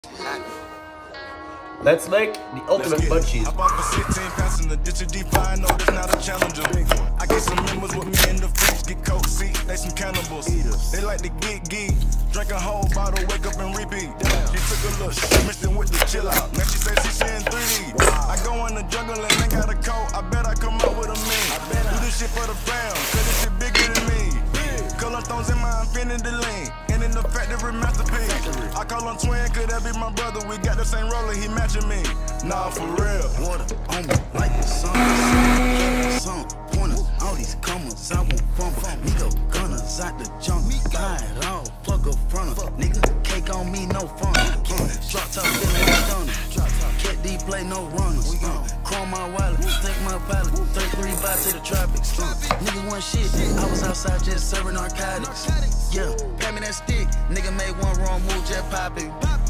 Let's make the ultimate munchies. I bought for 16 passenger, ditch a D5, no, that's not a challenger. I get some members with me in the fridge, get coke seat, they some cannibals. They like to get geek, drink a whole bottle, wake up and repeat. She took a little shit, mixed it with the chill out. Now she say she in 3D. I go in the jungle and ain't got a coat, I bet I come out with a mean. Do this shit for the fam, cause this shit bigger than me. Color stones in my infinity lane, and in the factory masterpiece. I call him twin, could that be my brother? We got the same roller, he matching me. Nah, for real. Water on me like the sun. Some pointers, all these commas, I won't fumble. Nigga, gunners out the jungle. Buy it all, fuck up front of nigga. Cake on me, no fun. Drop top, feeling stunner. Cat D play, no runners. Chrome my wallet, take my pallet. 33 by to the traffic. Nigga one shit, I was outside just serving narcotics. Yeah, pat me that stick. Nigga made one wrong move, just popping.